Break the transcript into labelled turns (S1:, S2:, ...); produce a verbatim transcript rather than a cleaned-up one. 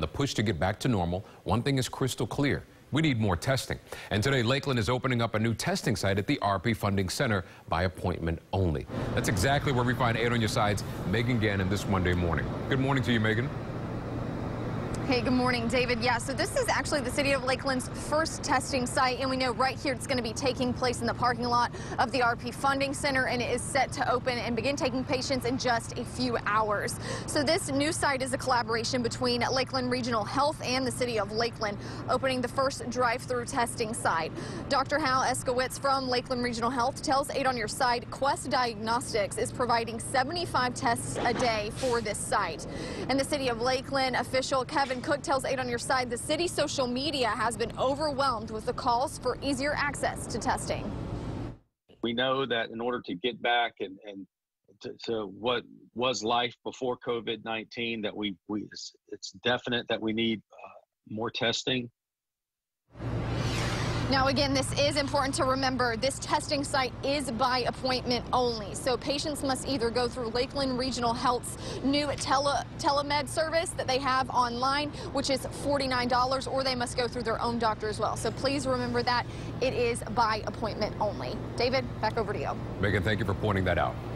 S1: the push to get back to normal, one thing is crystal clear. We need more testing. And today, Lakeland is opening up a new testing site at the A A R P Funding Center by appointment only. That's exactly where we find Eight on Your Side's Megan Gannon this Monday morning. Good morning to you, Megan.
S2: Hey, good morning, David. Yeah, so this is actually the city of Lakeland's first testing site, and we know right here it's going to be taking place in the parking lot of the A A R P Funding Center, and it is set to open and begin taking patients in just a few hours. So this new site is a collaboration between Lakeland Regional Health and the city of Lakeland, opening the first drive-through testing site. Doctor Hal Eskowitz from Lakeland Regional Health tells Eight on Your Side Quest Diagnostics is providing seventy-five tests a day for this site. And the city of Lakeland official Kevin Cook tells Eight on Your Side the city's social media has been overwhelmed with the calls for easier access to testing.
S3: We know that in order to get back and, and to, to what was life before COVID nineteen, that we, we it's, it's definite that we need uh, more testing.
S2: Now, again, this is important to remember. This testing site is by appointment only. So patients must either go through Lakeland Regional Health's new tele telemed service that they have online, which is forty-nine dollars, or they must go through their own doctor as well. So please remember that it is by appointment only. David, back over to you.
S1: Megan, thank you for pointing that out.